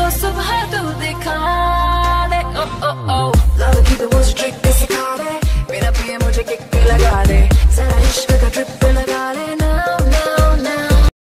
सुबह तू दिखा दे। ओ ओ ओ love की तो वो ट्रिक